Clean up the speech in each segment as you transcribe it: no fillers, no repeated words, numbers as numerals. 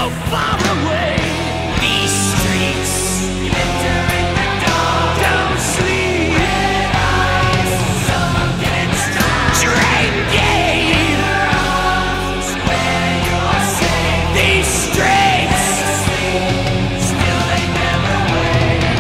far away. These streets glitter in the dark. Don't sleep. Red eyes, sunk in stars. Train gate. Where you're safe. These streets still they never wait.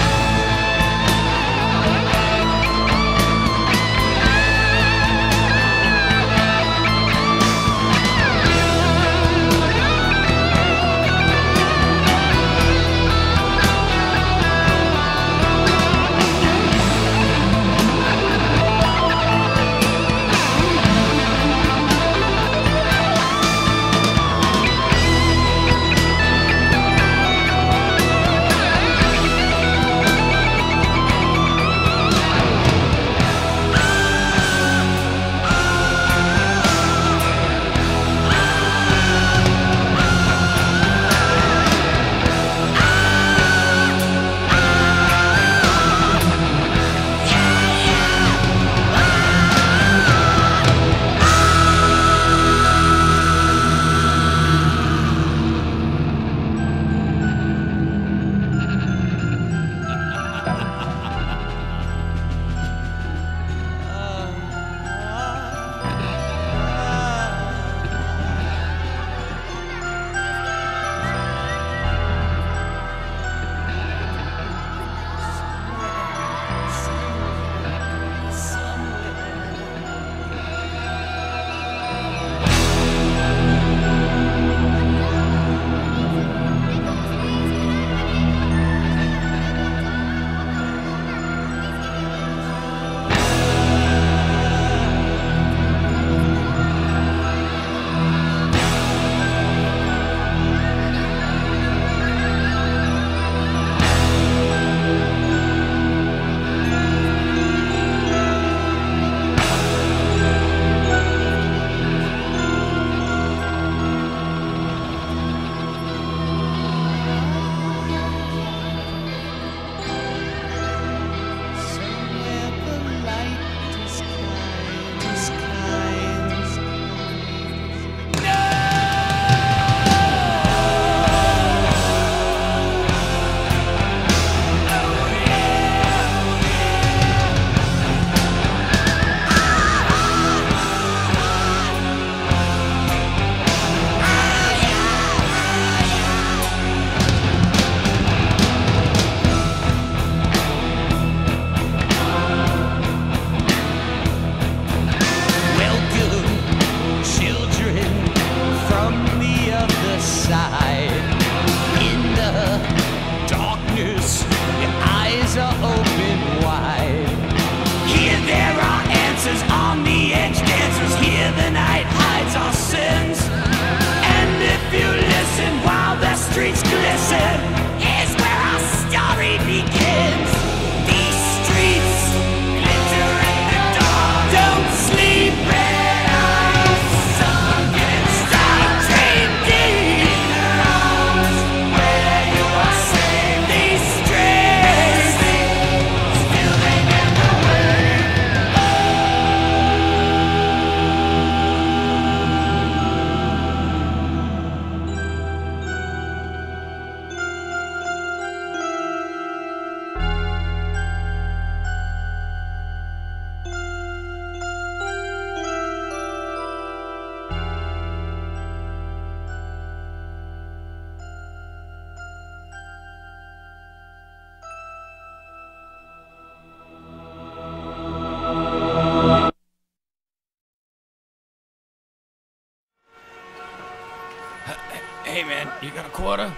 Hey, man, you got a quarter?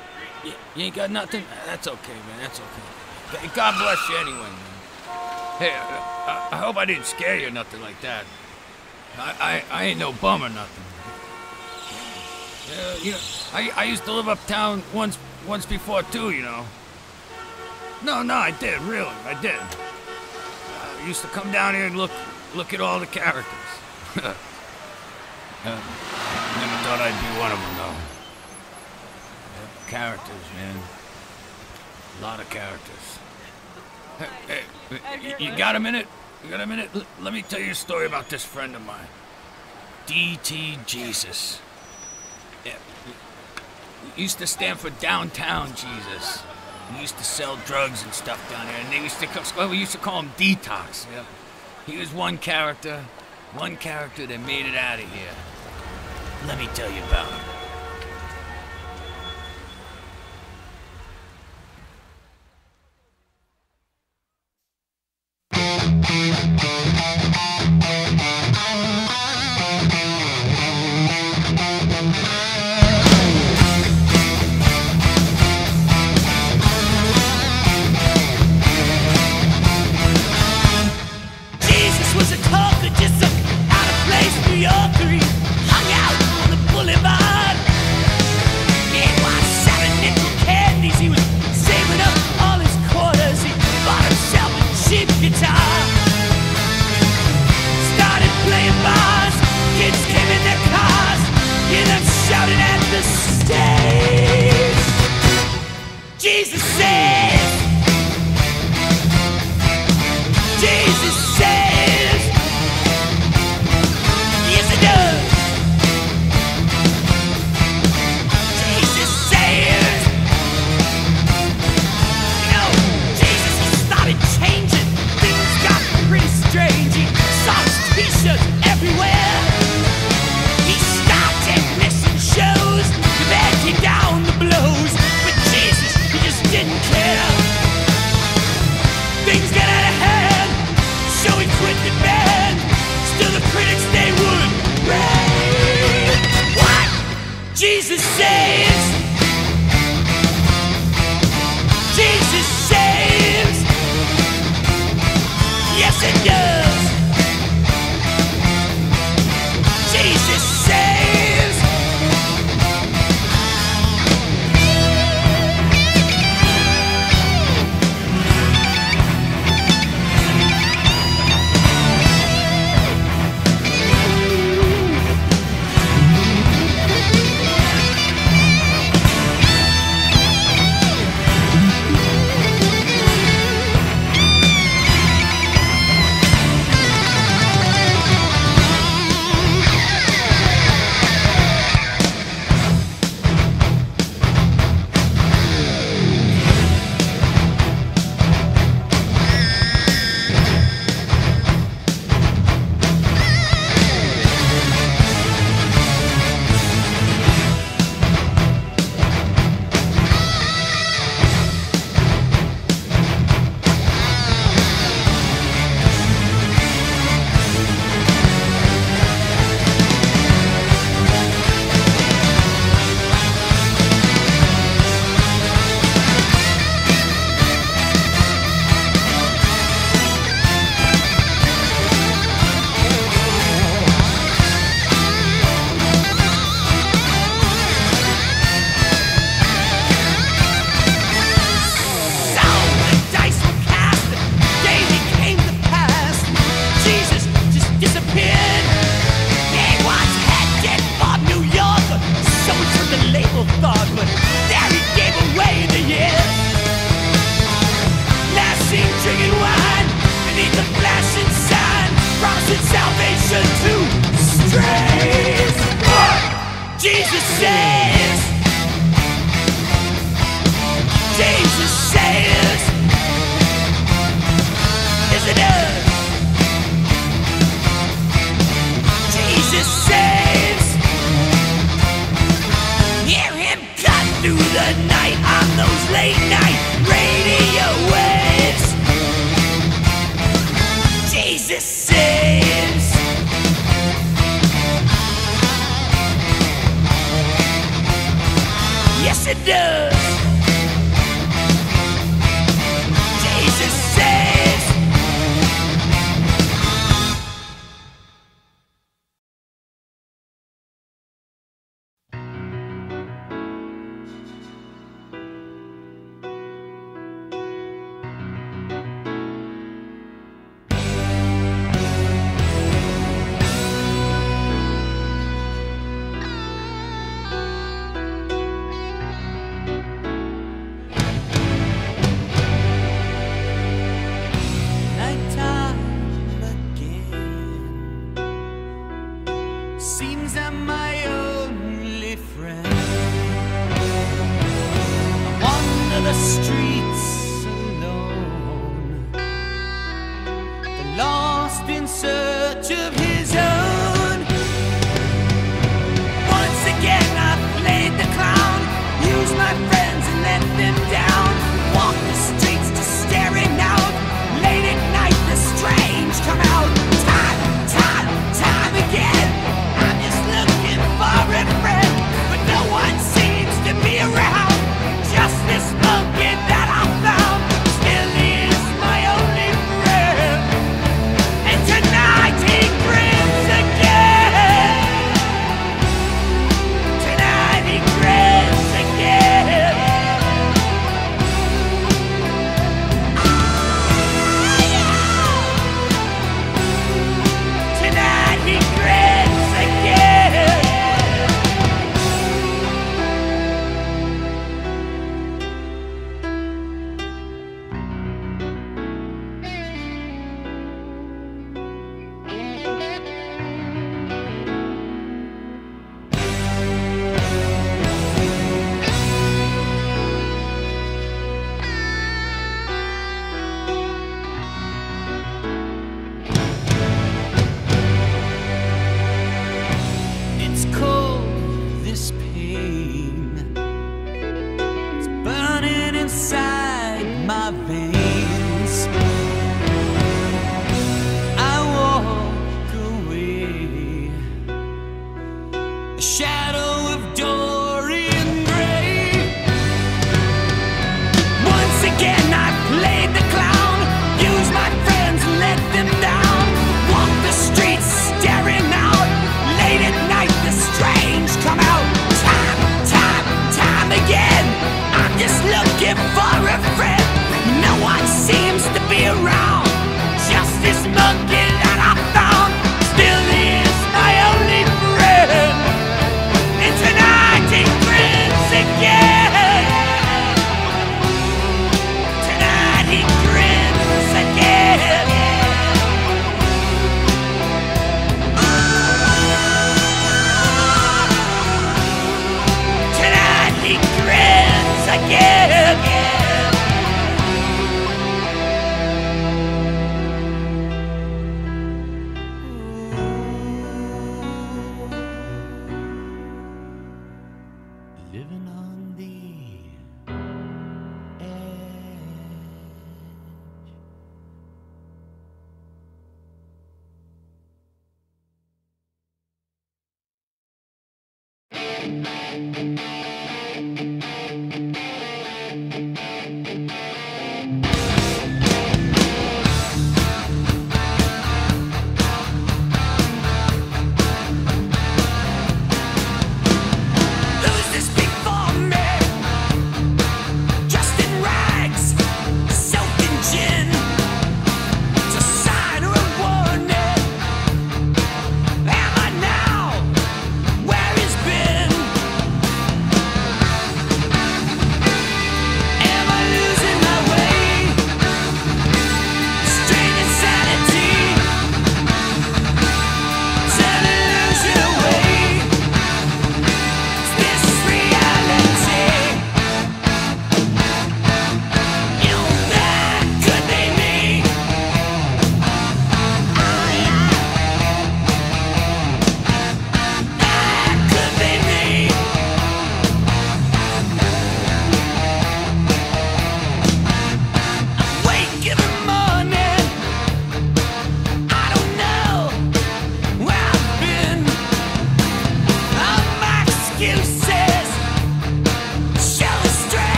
You ain't got nothing? That's okay, man, that's okay. God bless you anyway, man. Hey, I hope I didn't scare you or nothing like that. I ain't no bum or nothing. You know, I used to live uptown once before, too, you know. No, I did, really, I did. I used to come down here and look at all the characters. Never thought I'd be one of them, though. Characters, man. A lot of characters. Hey, you got a minute? You got a minute? Let me tell you a story about this friend of mine. D.T. Jesus. Yeah. used to stand for downtown Jesus. He used to sell drugs and stuff down there, and we used to call him Detox. Yeah. He was one character that made it out of here. Let me tell you about him. Jesus was a talker, just some out of place New Yorker. He hung out on the boulevard. Meanwhile, selling nickel candies, he was saving up all his quarters. He bought himself a cheap guitar. Started playing bars, kids came in their cars, hear them shouting at the stage. Jesus says, Jesus says, yes it does. Jesus says, you know, Jesus, he started changing. Things got pretty strange. He saw his t-shirts everywhere. He started missing shows. The band came down the blows. But Jesus, he just didn't care. Things got out of hand, so he quit the band. Still the critics, they would rave. What Jesus saves, Jesus saves, yes it does. Jesus saves. my veins. I walk away, a shadow of Dorian Gray. Once again I played the clown, used my friends, let them down. Walk the streets staring out, late at night the strange come out. Time again, I'm just looking for a friend. No one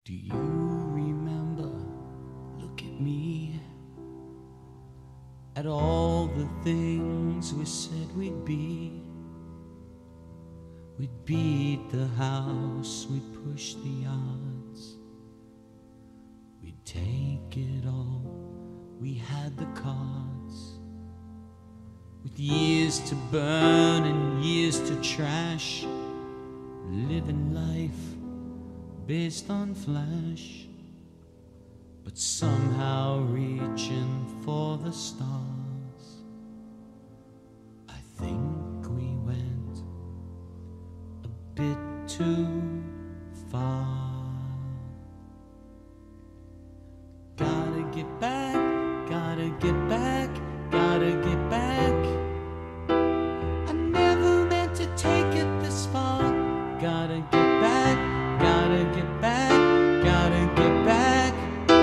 Do you remember? Look at me. At all the things we said we'd be. We'd beat the house, we'd push the odds. We'd take it all, we had the cards. With years to burn and years to trash, living life based on flash, but somehow reaching for the stars. I think we went a bit too far. Gotta get back, gotta get back, gotta get back. I never meant to take it this far. Gotta get back, gotta get back, gotta get back.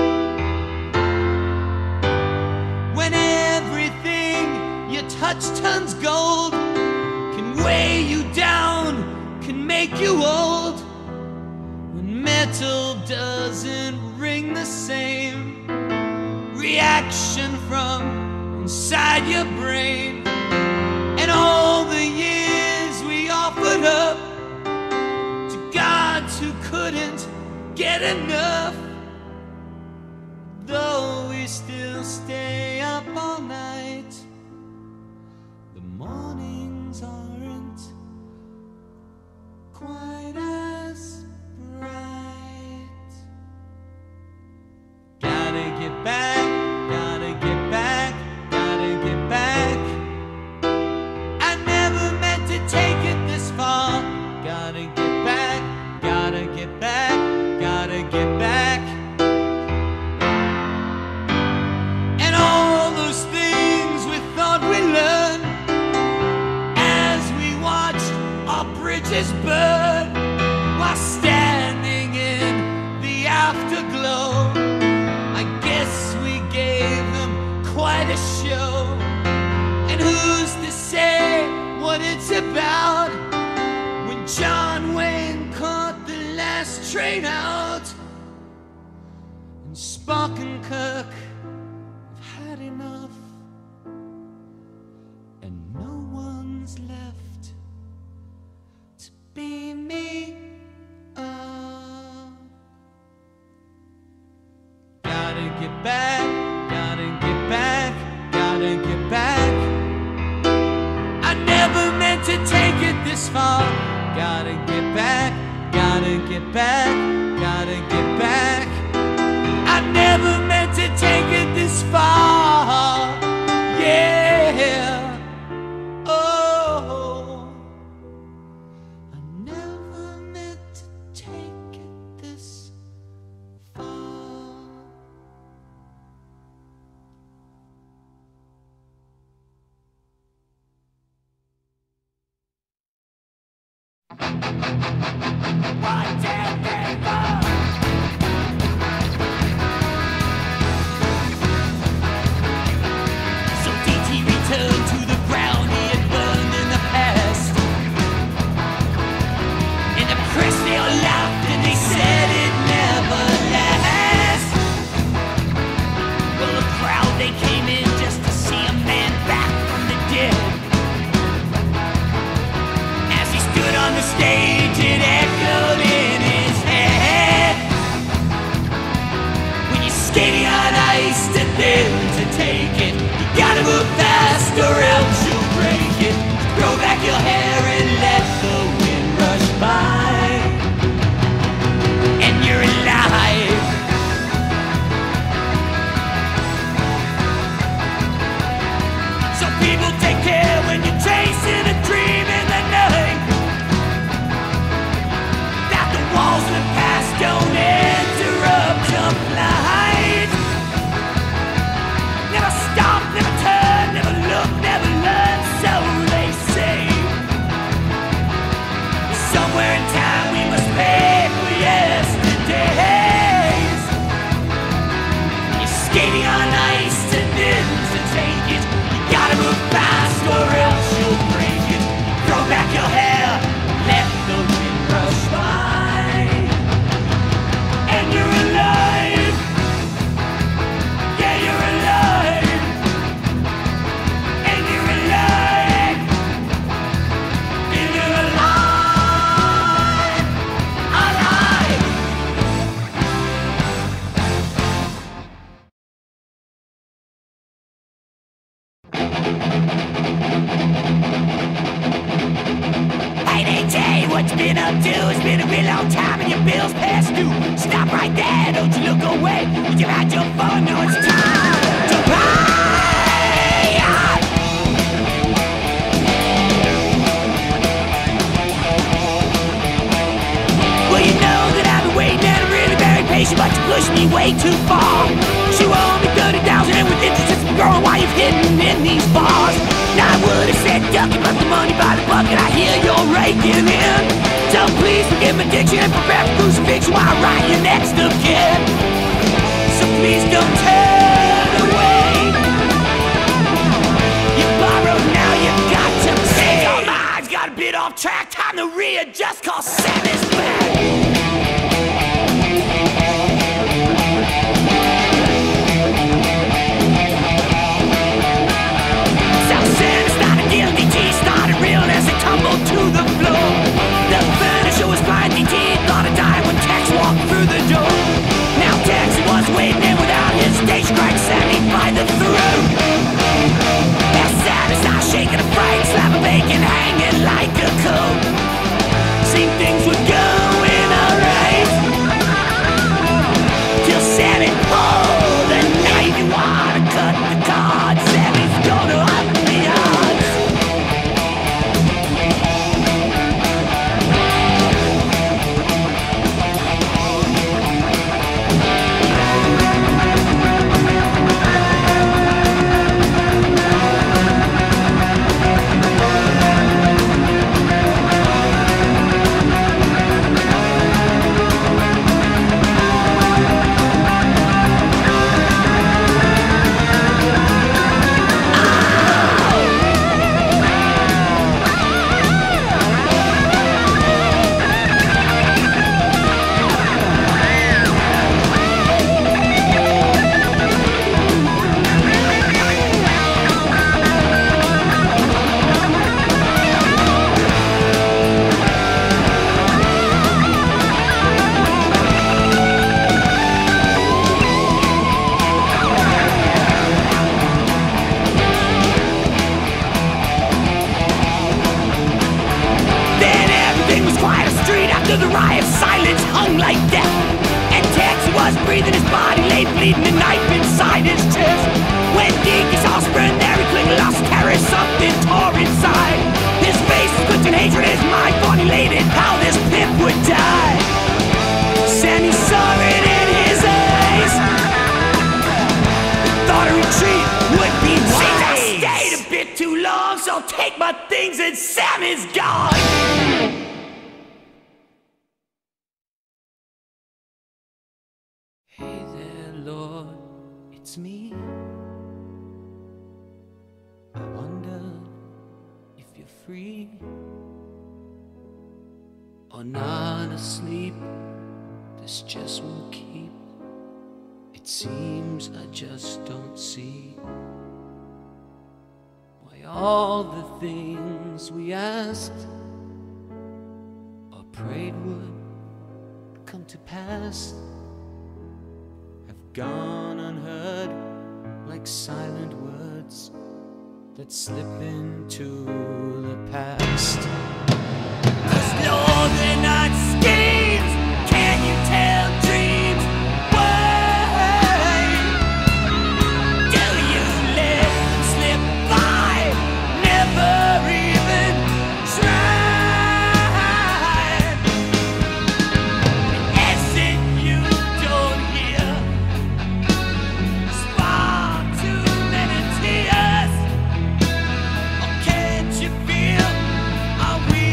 When everything you touch turns gold, can weigh you down, can make you old. When metal doesn't ring the same, reaction from inside your brain. And all the years we offered up to gods who couldn't get enough, though we still stay up all night, the mornings aren't quite as bright. Gotta get back, gotta get back, gotta get back. I never meant to take it this far. Gotta get back, gotta get back, gotta get back. And all those things we thought we learned as we watched our bridges burn, while standing in the afterglow, I guess we gave them quite a show. And who's to say what it's about when John Wayne caught the last train out, and Spock and Kirk have had enough, and no one's left to beam me up. Gotta get back, gotta get back, gotta get back. I never meant to take it this far. Gotta get back, gotta get back, gotta get back. I never meant to take it this far. Yeah. Oh, I never meant to take it this far. One, two, three, four. So DT returned to the ground he had burned in the past. And the Criss, they all laughed and they said it never lasts. Well, the crowd, they came in just to see a man back from the dead. As he stood on the stage, it echoed in his head. When you're skating on ice and then to take it, you gotta move fast or else you'll break it. Throw back your hair and let the wind rush by, and you're alive. So people, take care when you're chasing a dream in the night, that the walls of the past don't interrupt your flight. Never stop, never turn, never look, never learn. AJ, what you been up to? It's been a real long time and your bills past due. Stop right there, don't you look away. You had your fun, now it's time to pay up. Well, you know that I've been waiting and I'm really very patient, but you pushed me way too far. She owe me 30,000 and with interest it's growing while you've hidden in these bars. Now I would have said duck it, but the money by the bucket, I hear you're raking in. So please forgive my diction and prepare for crucifixion while I write your next of kin. So please don't turn away. You borrowed, now you've got to pay. Your mind's got a bit off track, time to readjust, cause Sam is back. Tumbled to the floor. The furniture was blind. DT thought I'd die when Tex walked through the door. Now Tex was waiting and without hesitation cracked Sammy by the throat. As Sam is not shaking a fright, slap a bacon hanging like a coat. Seemed things were going alright till Sammy pulled the knife. You wanna cut the cards, Sammy's gonna up the odds. The riot silence hung like death, and Tex was breathing, his body lay bleeding, a knife inside his chest. When Deacon saw sprint there, he quickly lost terror, something tore inside. His face was twitching hatred, his mind formulated how this pimp would die. Sammy saw it in his eyes, thought a retreat would be wise. I stayed a bit too long, so I'll take my things and Sammy's gone. Hey there, Lord, it's me. I wonder if you're free or not asleep. This just won't keep. It seems I just don't see why all the things we asked or prayed would come to pass gone unheard, like silent words that slip into the past. 'Cause Lord, they're not schemes. Can you tell dreams? Why do you let them slip by? Never even try. As if you don't hear. Far too many tears. Or can't you feel? Are we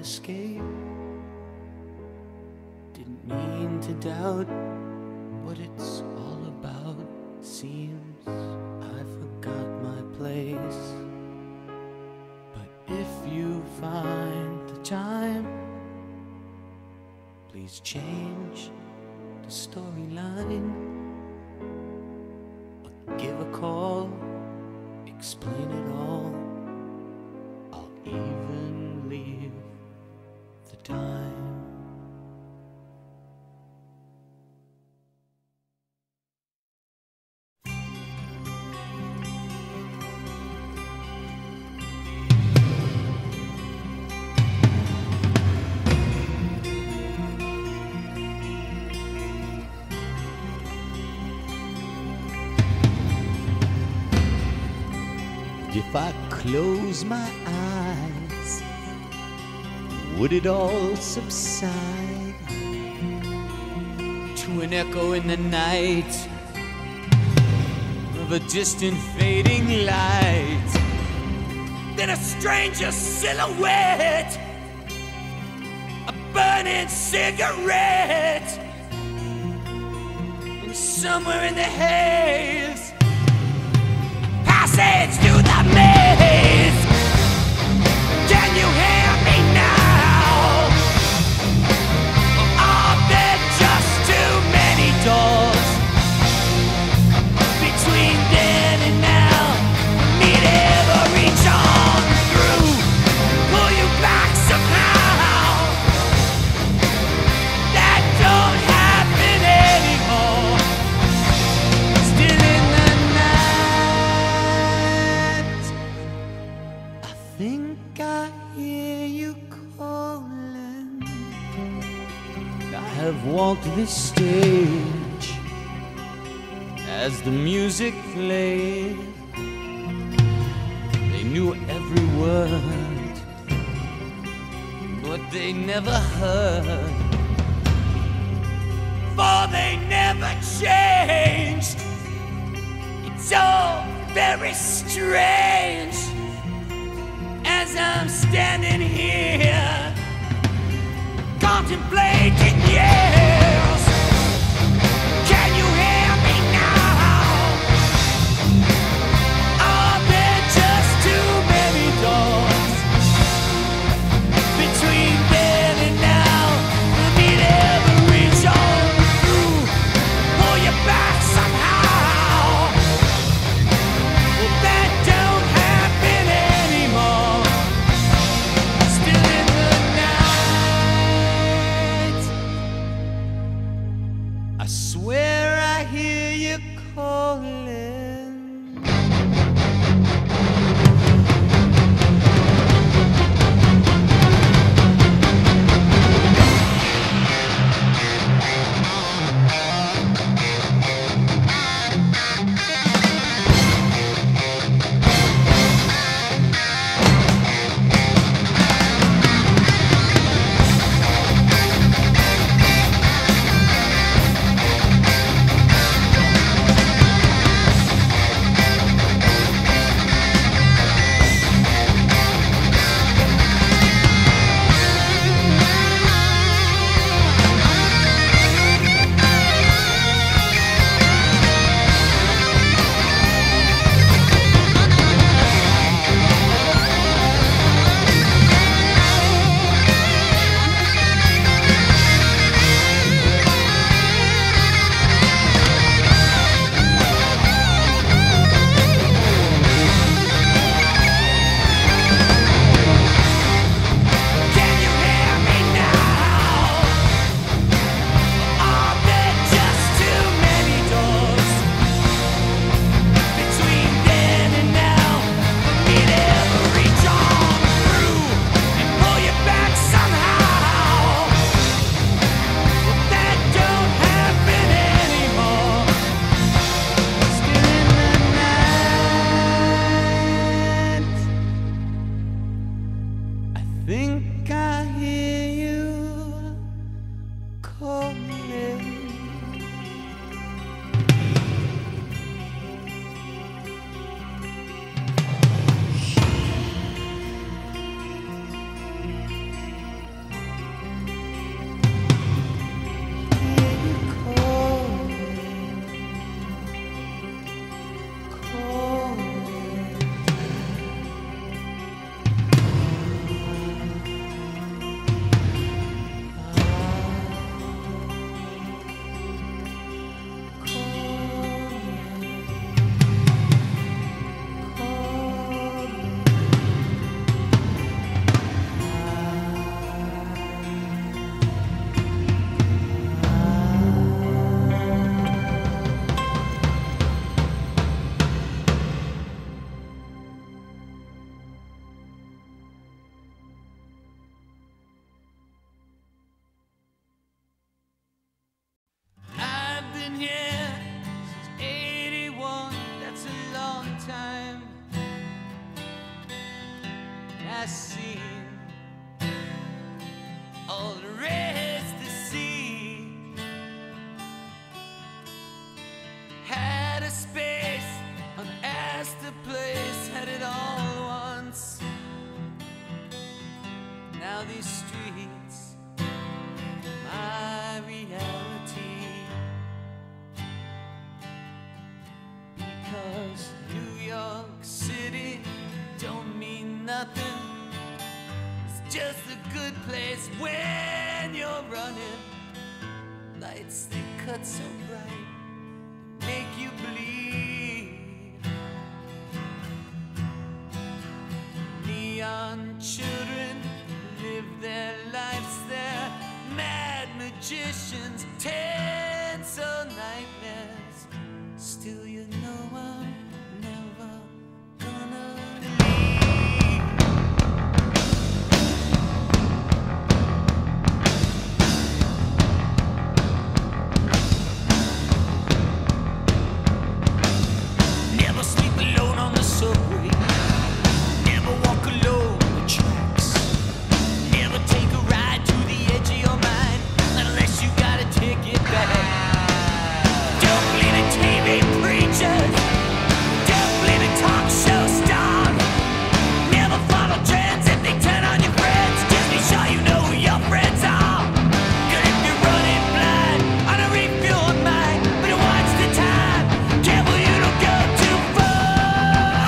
escape. Didn't mean to doubt what it's all about. Seems I forgot my place. But if you find the time, please change the storyline. Or give a call, explain it all. I'll even leave the time. If I close my eyes, would it all subside to an echo in the night of a distant fading light? Then a stranger silhouette, a burning cigarette, And somewhere in the haze, passage to the maze. Can you hear me now? Or are there just too many doors between then and now? Me to ever reach on through, pull you back somehow. That don't happen anymore. still in the night, I think I hear you calling. I have walked this stage as the music played. They knew every word, but they never heard. For they never changed. It's all very strange as I'm standing here contemplating years. Can you hear me now? Are there just too many doors between then and now? For me to ever reach on through, pull you back somehow. Well, that don't happen anymore. Still streets, my reality. Because New York City don't mean nothing. It's just a good place when you're running. Lights they cut so bright, make you bleed. Neon children live their lives there. Mad magicians, tense or nightmares. Still you know I'm never gonna leave. Never sleep alone on the subway. Never walk alone on the tracks. Never take a ride to the edge of your mind unless you got a ticket back. Don't believe in TV preachers. Don't believe in talk show stars. Never follow trends if they turn on your friends. Just be sure you know who your friends are. 'Cause if you're running blind on a refueled mind, better watch the time. Careful you don't go too far.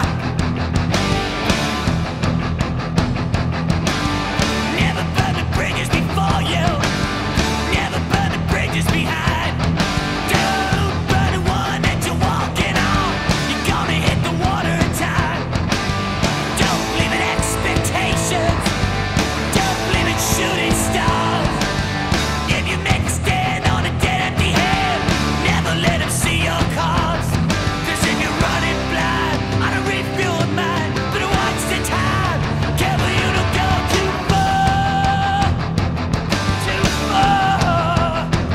Never burn the bridges before you. Never burn the bridges behind. Don't burn the one that you're walking on. You're gonna hit the water in time. Don't believe in expectations. Don't believe in shooting stars. If you make a stand on a dead empty head, never let them see your cause. 'Cause if you're running blind on a refueled mind, better watch the time. Careful you don't go too far. Too far.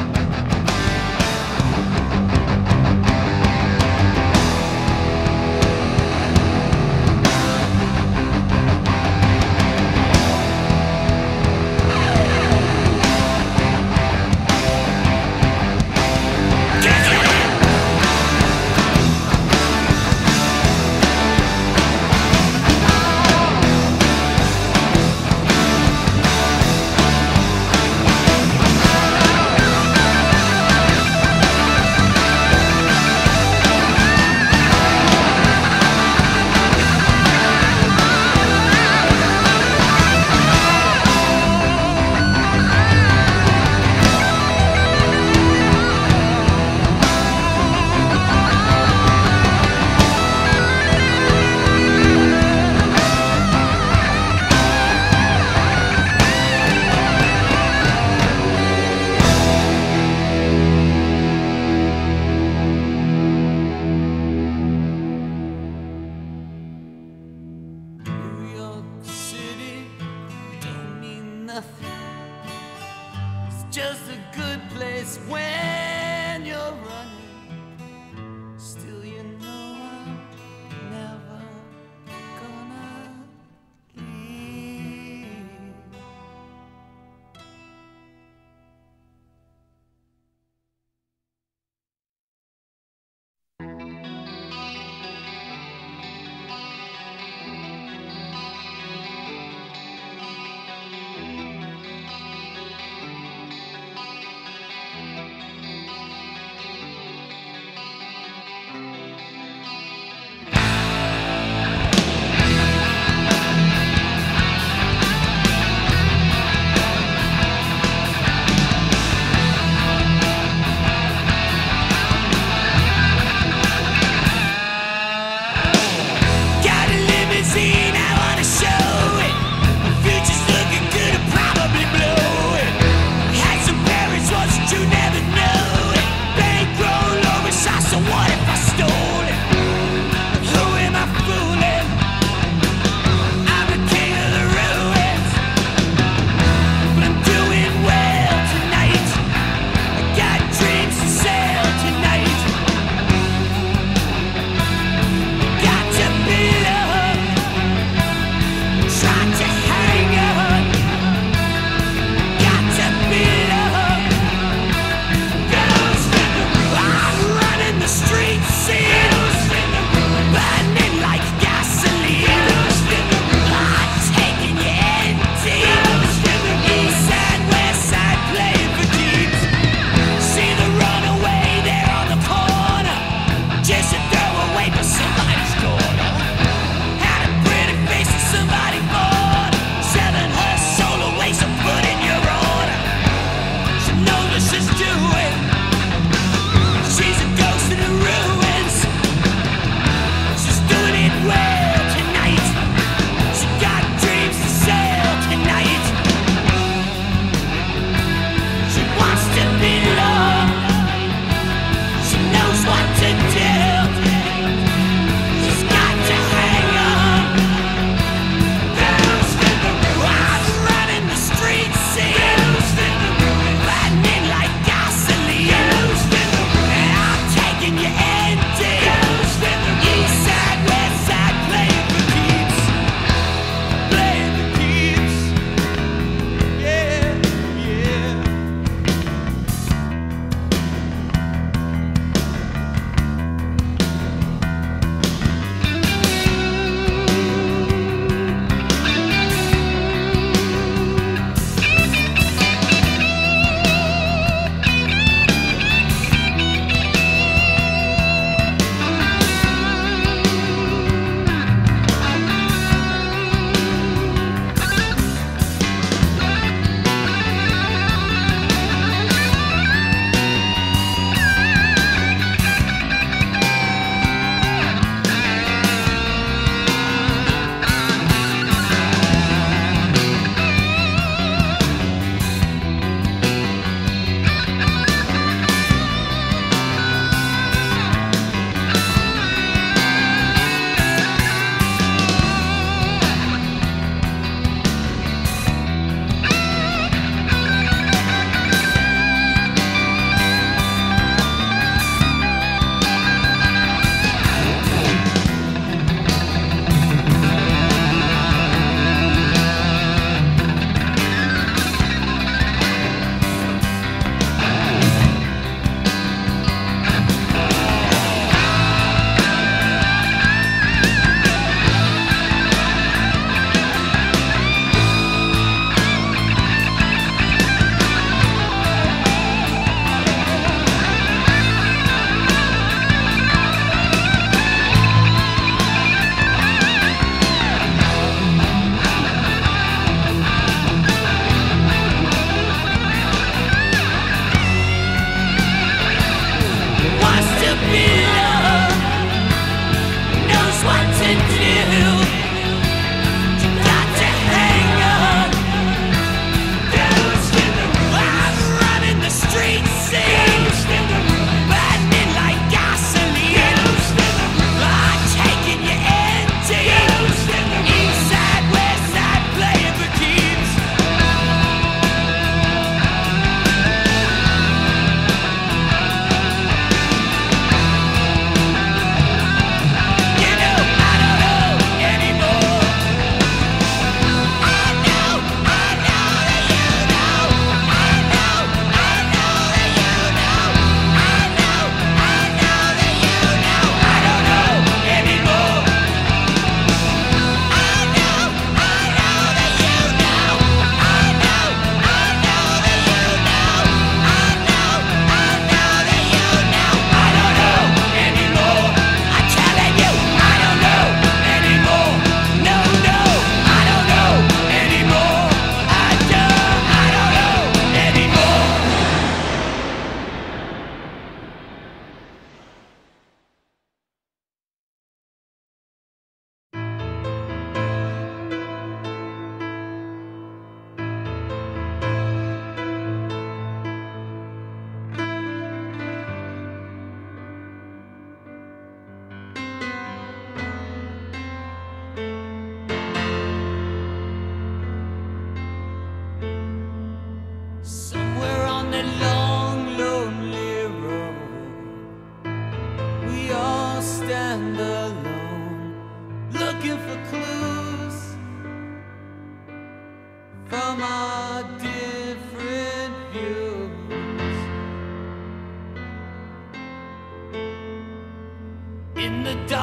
New York City don't mean nothing. It's just a good place when you're running. Still you know I'm never gonna leave.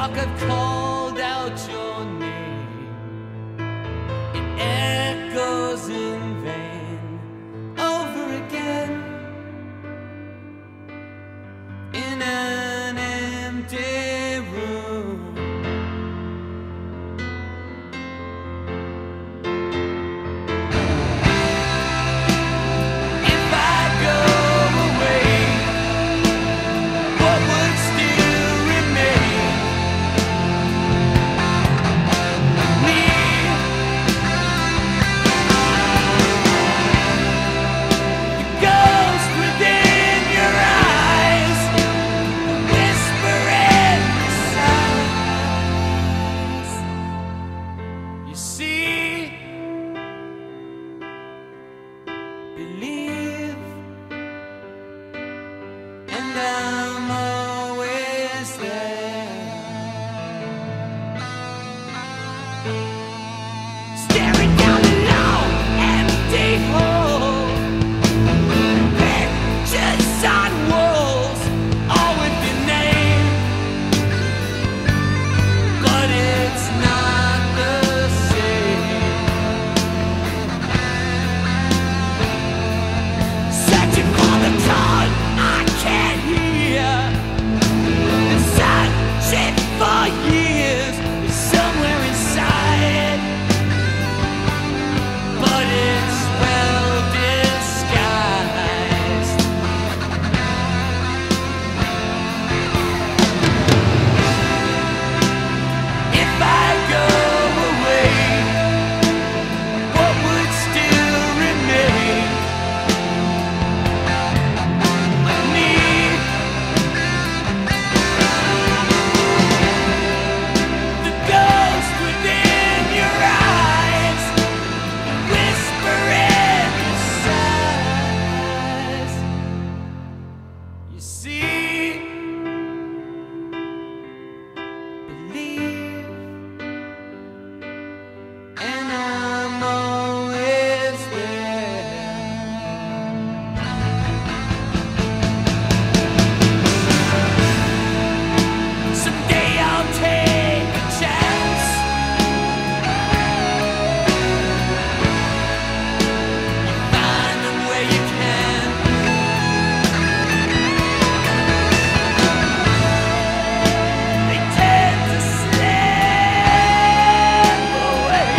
dark I've called out your name. It echoes in vain over again in an empty room. If I go away, what would still remain? Me. The ghost within your eyes, the whisper in the silence. You see, believe, and I'm always there, staring down a long, empty hole. Pictures on walls, all with your name, but it's not the same. Searching for the tone I can't hear, and searching for years somewhere inside, but it's well disguised. If I go away, what would still remain? Me. The ghost within your eyes, the whisper in the silence. You see, believe, and I'm always there. Someday I'll take a chance. You find them where you can. They tend to slip away.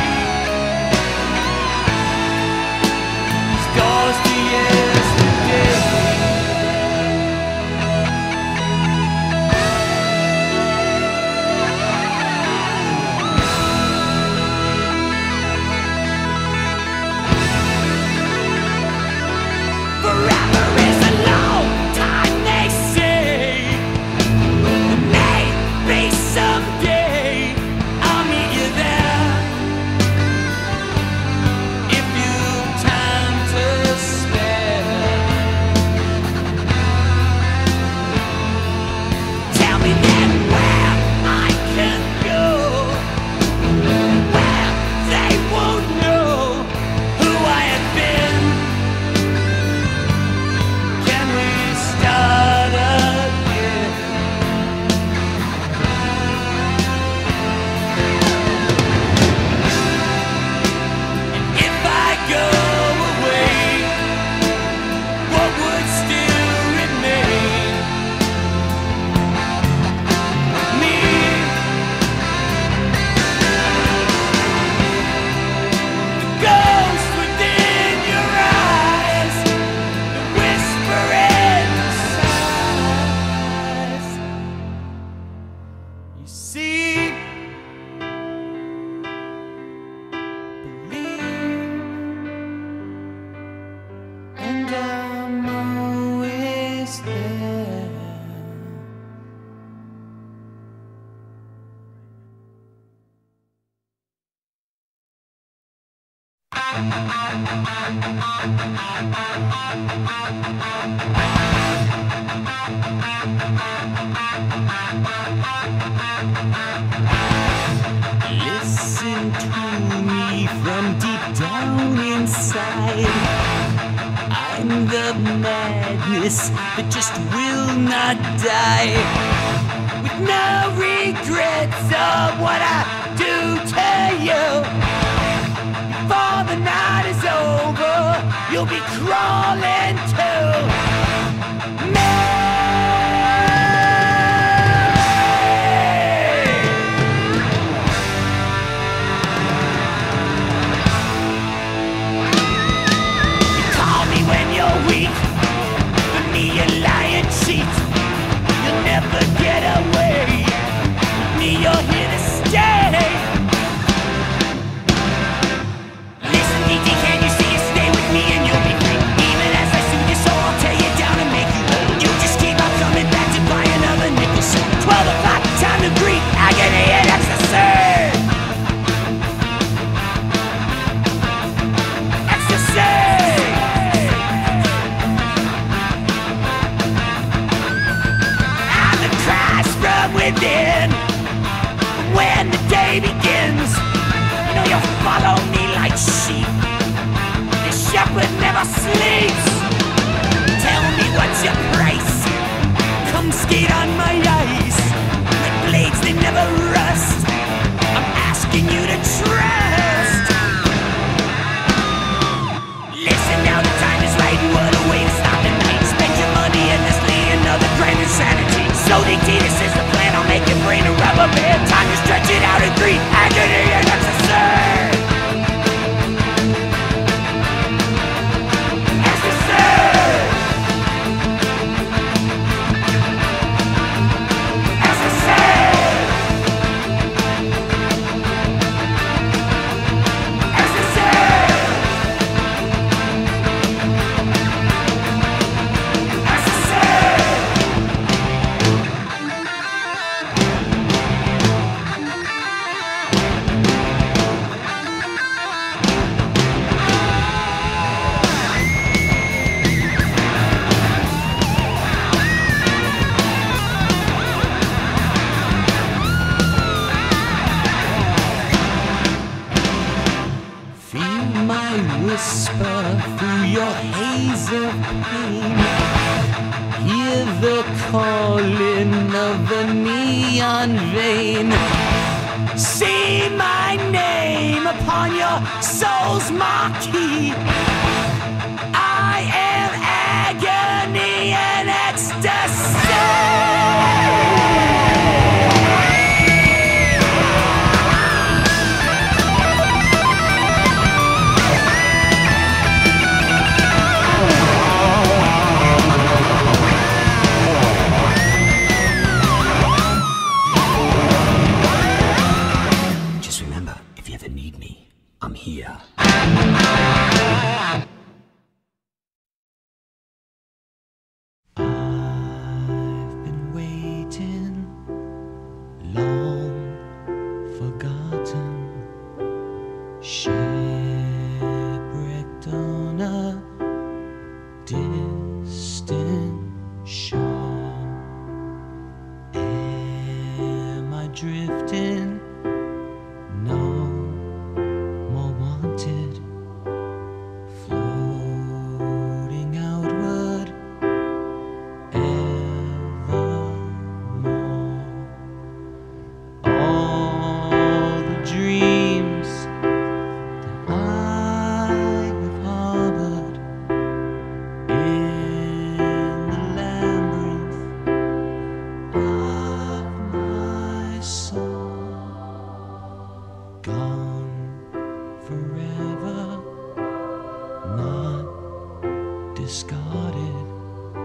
Scars to yesterday. Forever is a long time, they say. Maybe someday I'll meet you there, if you've time to spare. Tell me then where I can go, where they won't know who I have been. Can we start again? If I go away, what would still remain? Me. The ghost within your eyes, the whisper in the silence. You see, believe, and I'm always there. Listen to me from deep down inside. I'm the madness that just will not die. with no regrets of what I do to you. Before the night is over, you'll be crawling to me. You call me when you're weak, but me you lie and cheat. You'll never get away. With me you're here to stay. Listen, DD, can you see you stay with me and you'll be free? Even as I soothe your soul, I'll tear you down and make you whole. You just keep on coming back to buy another nickel soon. 12 o'clock, time to greet agony and ecstasy. Within, when the day begins, you know you'll follow me like sheep. The shepherd never sleeps. Tell me what's your price. Come skate on my ice. My blades, they never rust. I'm asking you to trust. Listen now, the time is right. What a way to stop the night. Spend your money endlessly, another grand insanity. So DT, this is the plan. I'll make your brain a rubber band. Time to stretch it out and greet agony and ecstasy. Whisper through your haze of pain. Hear the calling of the neon vein. See my name upon your soul's marquee. I am agony and ecstasy. I'm here. I've been waiting, long forgotten, shipwrecked on a distant shore. Am I drifting? No. Floating outward evermore. All the dreams that I have harbored in the labyrinth of my soul, gone forever, not discarded,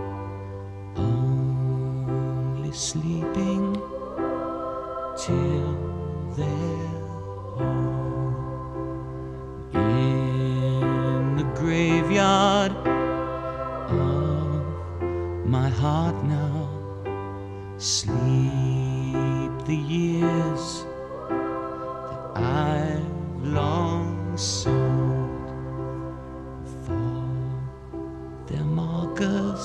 only sleeping till they're whole. In the graveyard of my heart now sleep the years that I've long sold. For their markers,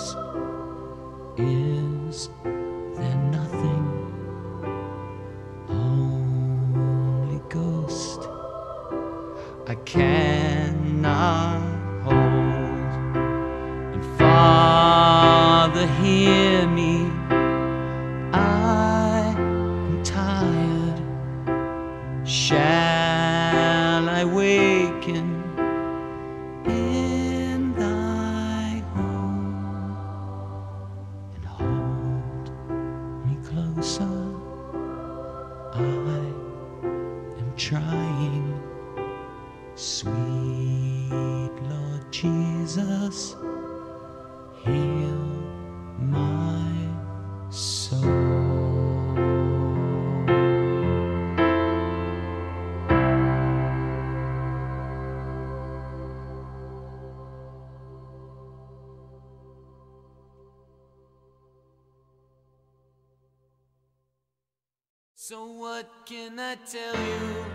is there nothing? Only ghost I cannot hold. And Father, hear me, I Jesus, heal my soul. So what can I tell you?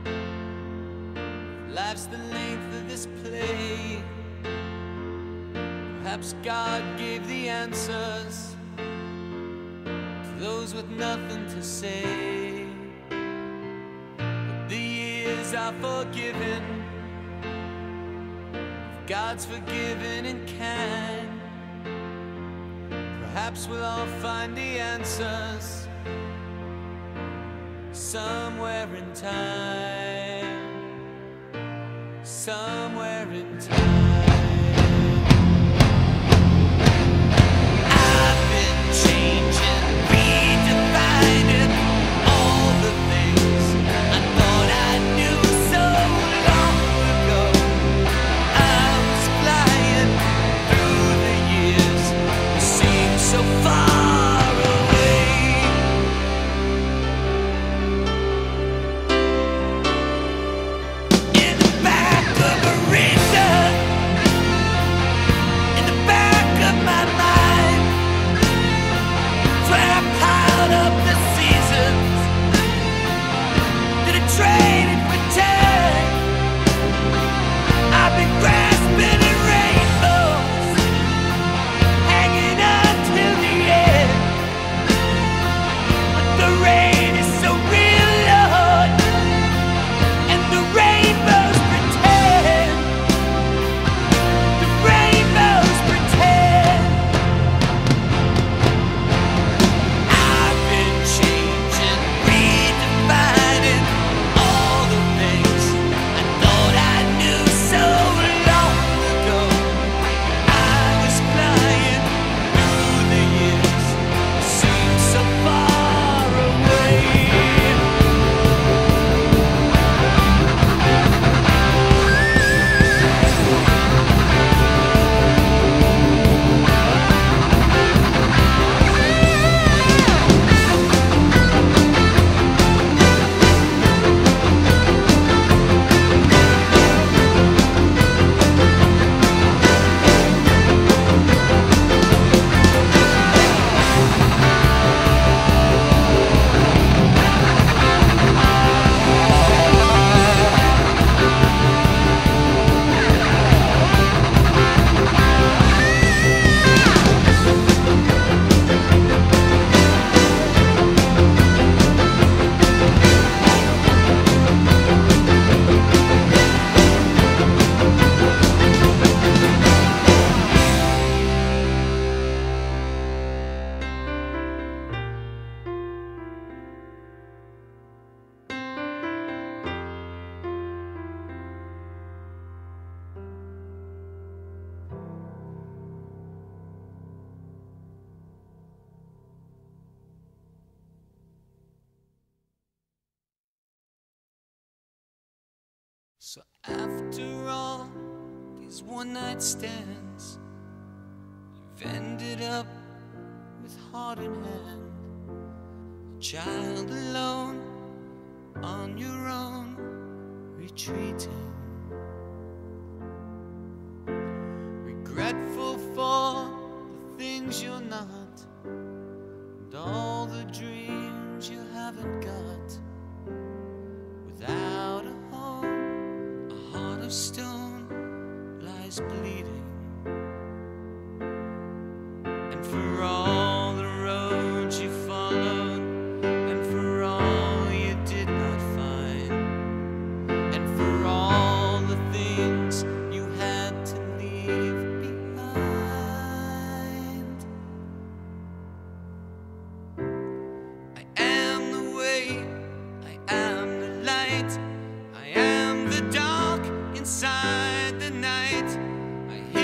Life's the length of this play. Perhaps God gave the answers to those with nothing to say. But the years are forgiven, if God's forgiven and can. Perhaps we'll all find the answers somewhere in time, somewhere in time. I've been changing, redefining all the things I thought I knew so long ago. I was flying through the years, it seemed so far away. In the back of a razor, in the back of my mind, it's where I piled up the seasons that I traded for time. I've been grasping at rainbows, hanging on till the end. But the rain is so real, Lord, and the rainbows pretend. The rainbows pretend. I've been changing, redefining all the things I thought I knew so long ago. I was flying through the years, it seemed so far away. So after all these one-night stands, you've ended up with heart in hand, a child alone on your own, retreating, regretful for the things you're not, and all the dreams you haven't got. Without a home, a heart of stone lies bleeding. And for all the roads you followed, and for all you did not find, and for all the things you had to leave behind, I am the way, I am the light, I am the dark inside the night. I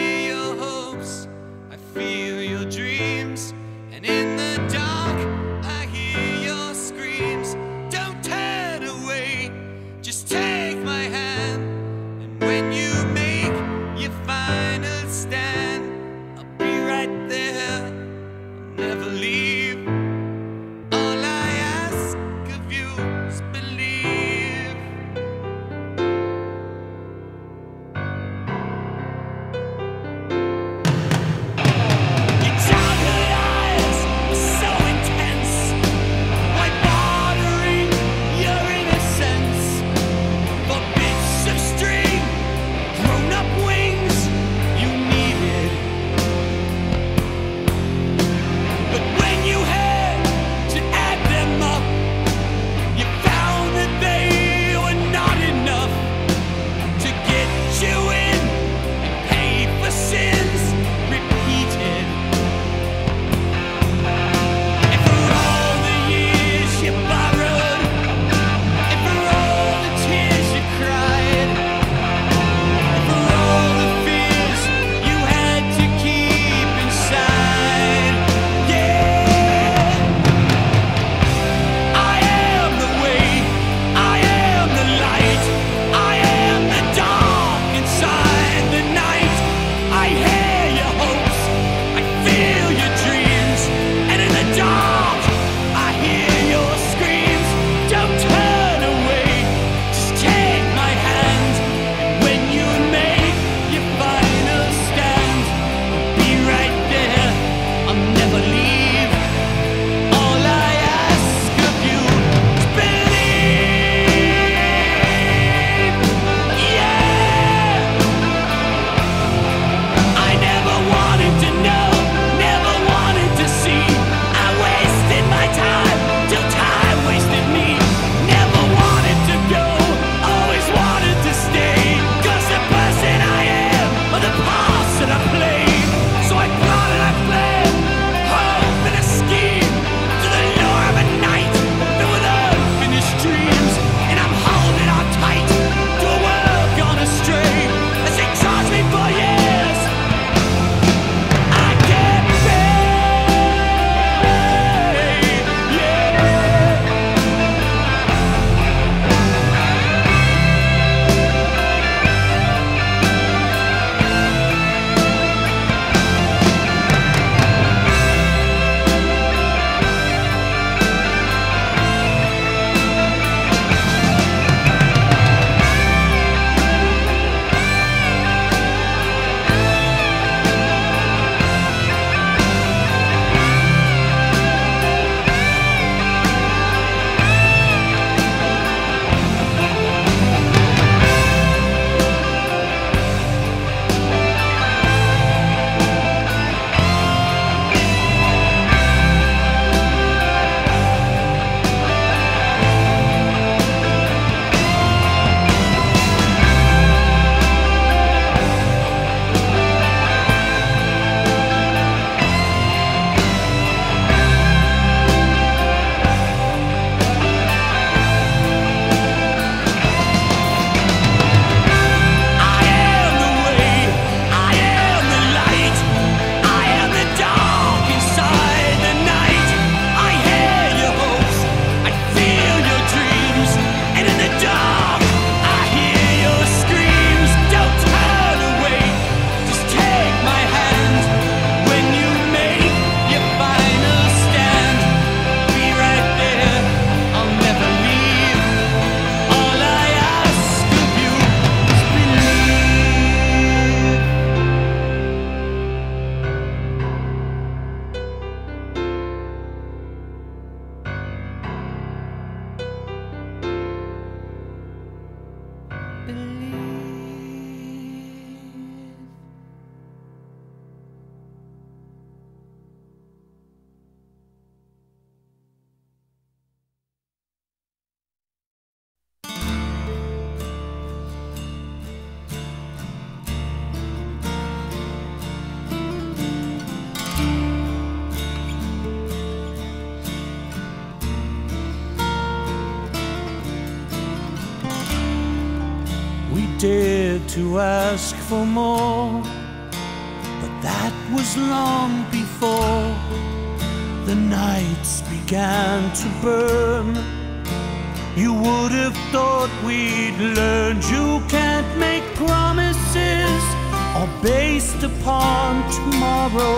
to ask for more, but that was long before the nights began to burn. You would have thought we'd learned you can't make promises all based upon tomorrow.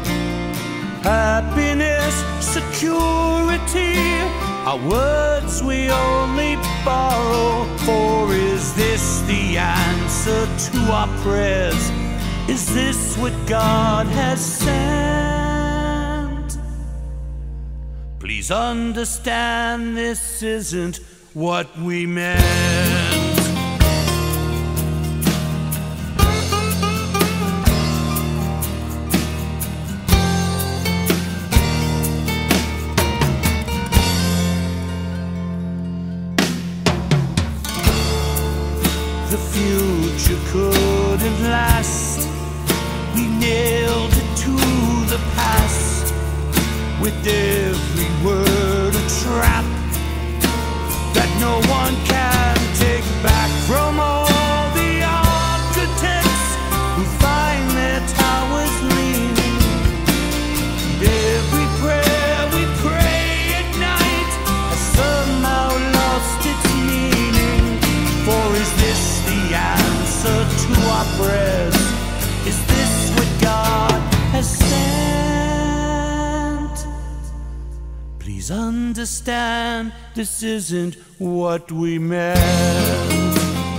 Happiness, security are words we only borrow. For is this the answer to our prayers? Is this what God has sent? Please understand this isn't what we meant. The future couldn't last. We nailed it to the past. With every word a trap that no one can take back from all the architects who find their towers leaning. And every prayer we pray at night has somehow lost its meaning. For is this the answer to our prayers? Is this what God has sent? Please understand this isn't what we meant.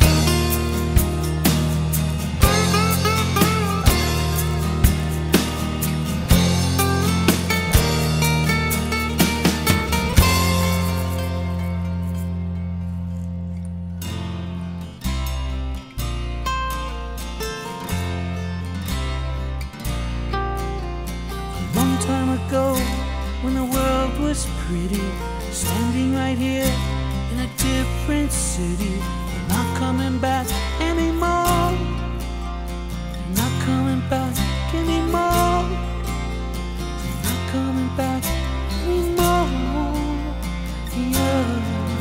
When the world was pretty, standing right here in a different city. You're not coming back anymore. You're not coming back anymore. You're not coming back anymore. Yeah.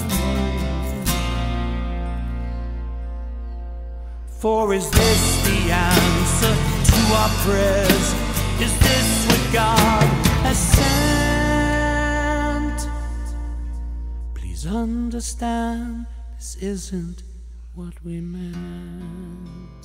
For is this the answer to our prayers? Is this what God has sent? Please understand this isn't what we meant.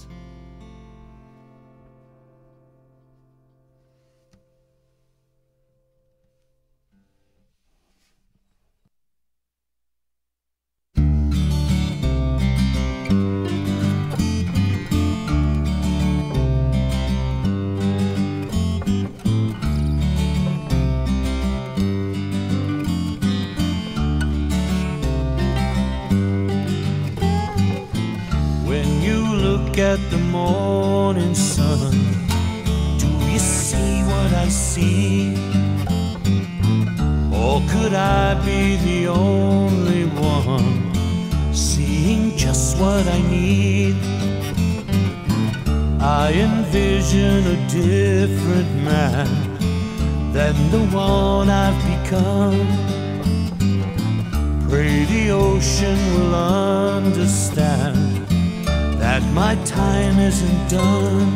At the morning sun, do you see what I see? Or could I be the only one seeing just what I need? I envision a different man than the one I've become. Pray the ocean will understand that my time isn't done.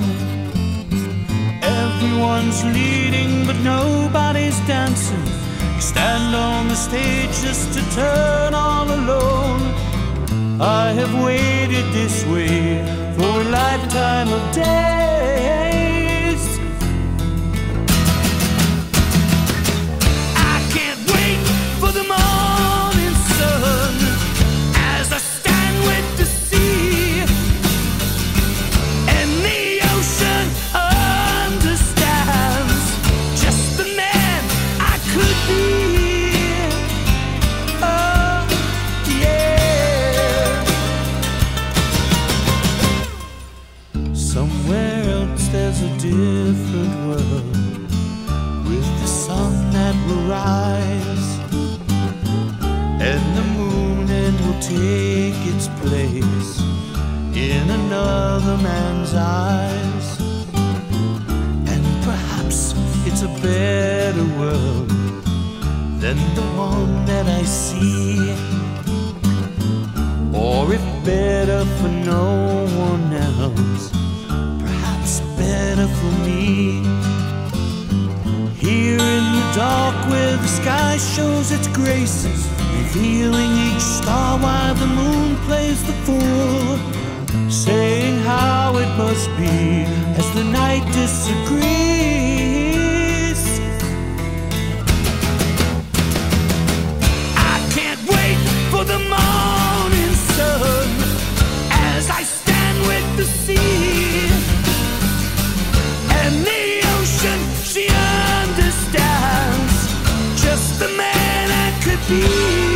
Everyone's leading, but nobody's dancing. You stand on the stage just to turn all alone. I have waited this way for a lifetime of days. I can't wait for the morning sun as I stand with the sea. Different world with the sun that will rise and the moon and will take its place in another man's eyes. And perhaps it's a better world than the one that I see. or if better for no one else, perhaps better for me. Here in the dark where the sky shows its graces, revealing each star while the moon plays the fool, saying how it must be as the night disagrees. I can't wait for the morning sun as I stand with the sea and the ocean. She understands just the man I could be.